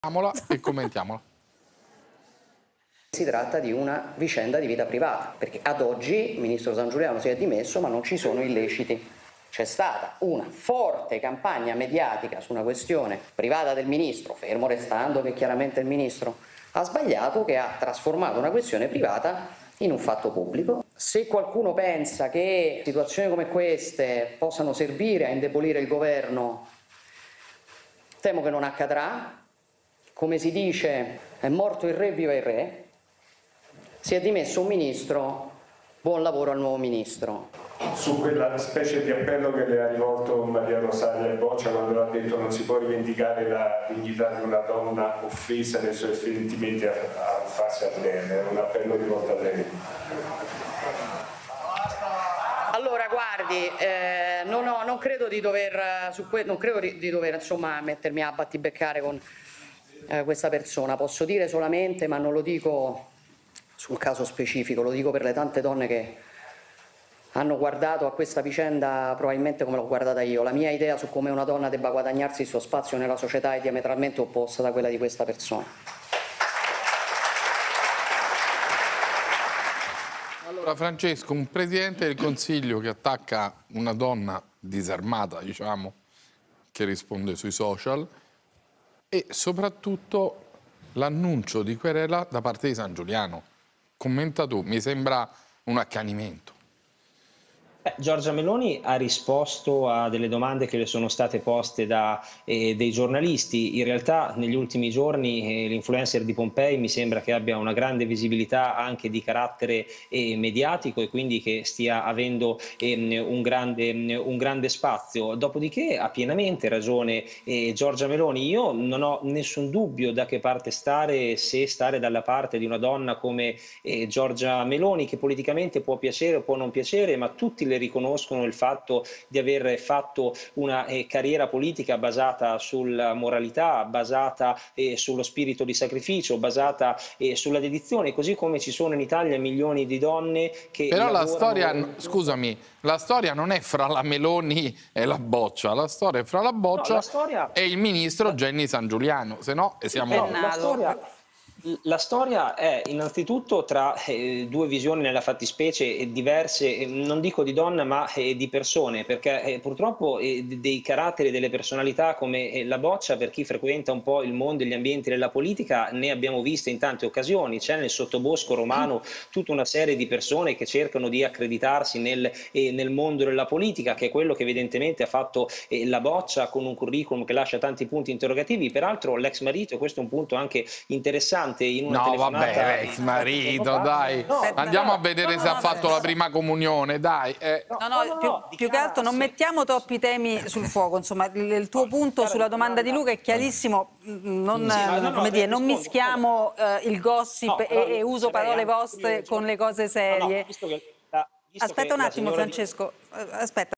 E commentiamola. Si tratta di una vicenda di vita privata, perché ad oggi il ministro Sangiuliano si è dimesso, ma non ci sono illeciti. C'è stata una forte campagna mediatica su una questione privata del ministro, fermo restando che chiaramente il ministro ha sbagliato, che ha trasformato una questione privata in un fatto pubblico. Se qualcuno pensa che situazioni come queste possano servire a indebolire il governo, temo che non accadrà. Come si dice, è morto il re, viva il re. Si è dimesso un ministro, buon lavoro al nuovo ministro. Su quella specie di appello che le ha rivolto Maria Rosaria Boccia quando ha detto non si può rivendicare la dignità di una donna offesa nei suoi sentimenti a farsi arrendere, è un appello rivolto a lei. Allora, guardi, non credo di dover insomma, mettermi a battibeccare con questa persona. Posso dire solamente, ma non lo dico sul caso specifico, lo dico per le tante donne che hanno guardato a questa vicenda probabilmente come l'ho guardata io. La mia idea su come una donna debba guadagnarsi il suo spazio nella società è diametralmente opposta da quella di questa persona. Allora, Francesco, un presidente del Consiglio che attacca una donna disarmata, diciamo, che risponde sui social, e soprattutto l'annuncio di querela da parte di Sangiuliano. Commenta tu, mi sembra un accanimento. Giorgia Meloni ha risposto a delle domande che le sono state poste da dei giornalisti. In realtà negli ultimi giorni l'influencer di Pompei mi sembra che abbia una grande visibilità anche di carattere mediatico e quindi che stia avendo un grande spazio. Dopodiché ha pienamente ragione Giorgia Meloni. Io non ho nessun dubbio da che parte stare, se stare dalla parte di una donna come Giorgia Meloni, che politicamente può piacere o può non piacere, ma tutti le riconoscono il fatto di aver fatto una carriera politica basata sulla moralità, basata sullo spirito di sacrificio, basata sulla dedizione, così come ci sono in Italia milioni di donne che però lavorano... la storia, scusami, la storia non è fra la Meloni e la Boccia, la storia è fra la Boccia e il ministro Genni Sangiuliano, se no siamo... La storia è innanzitutto tra due visioni nella fattispecie diverse, non dico di donna ma di persone, perché purtroppo dei caratteri, delle personalità come la Boccia, per chi frequenta un po' il mondo e gli ambienti della politica, ne abbiamo viste in tante occasioni. C'è nel sottobosco romano tutta una serie di persone che cercano di accreditarsi nel mondo della politica, che è quello che evidentemente ha fatto la Boccia, con un curriculum che lascia tanti punti interrogativi. Peraltro l'ex marito, e questo è un punto anche interessante, in una telefonata... vabbè, ex marito, dai. Andiamo a vedere se ha fatto la prima comunione, dai. Più che altro non mettiamo troppi temi sul fuoco, insomma, il tuo punto sulla domanda di Luca è chiarissimo, non mischiamo il gossip e uso parole vostre con le cose serie. Aspetta un attimo, Francesco, aspetta.